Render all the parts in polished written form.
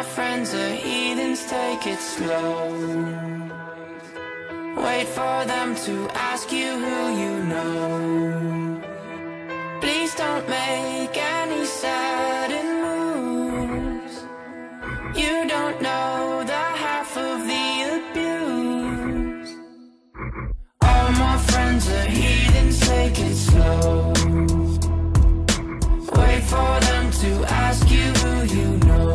friends are heathens, take it slow. Wait for them to ask you who you know. Please don't make any sudden moves. You don't know the half of the abuse. All my friends are heathens, take it slow. Wait for them to ask you who you know.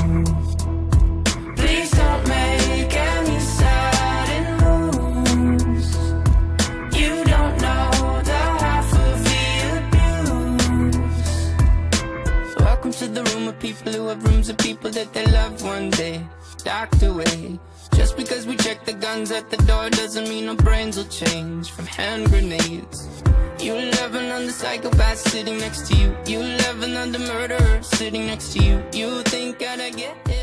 Please don't make any sudden moves. You don't know the half of the abuse. Welcome to the room of people who have rooms of people that they love one day docked away. Just because we check the guns at the door doesn't mean our brains will change from hand grenades. You love another psychopath sitting next to you. You love another murderer sitting next to you. You think I'd get it?